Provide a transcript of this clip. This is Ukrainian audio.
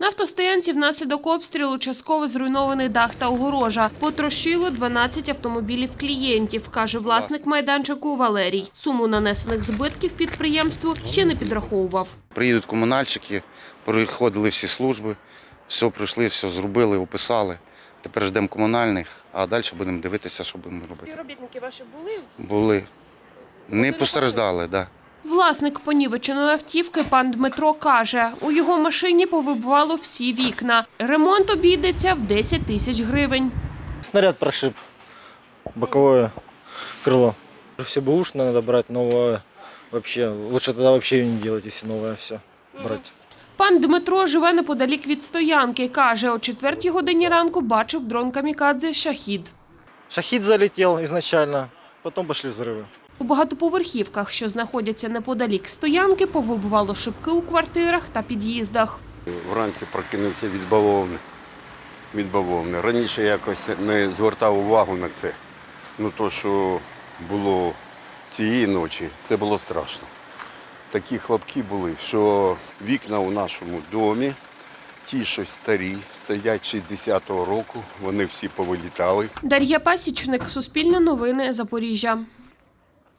На автостоянці внаслідок обстрілу частково зруйнований дах та огорожа. Потрощило 12 автомобілів клієнтів, каже власник майданчику Валерій. Суму нанесених збитків підприємству ще не підраховував. Приїдуть комунальщики, приходили всі служби, все пройшли, все зробили, описали. Тепер ждемо комунальних, а далі будемо дивитися, що будемо робити. Співробітники ваші були? Були. Не постраждали, так. Власник понівеченої автівки пан Дмитро каже, у його машині повибивало всі вікна. Ремонт обійдеться в 10 тисяч гривень. Снаряд прошиб, боковое крыло. Все бэушное надо брать, новое вообще. Лучше тогда вообще ее не делать, если новое все брать. Пан Дмитро живе неподалік від стоянки. Каже, о 4-й годині ранку бачив дрон камікадзе «Шахід». Шахид залетел изначально, потом пошли взрывы. У багатоповерхівках, що знаходяться неподалік стоянки, повибивало шибки у квартирах та під'їздах. Вранці прокинувся від бавовни. Раніше якось не звертав увагу на це. Ну, то, що було цієї ночі, це було страшно. Такі хлопки були, що вікна у нашому домі, ті, що старі, стоять 60-го року, вони всі повилітали. Дар'я Пасічник, Суспільне новини, Запоріжжя.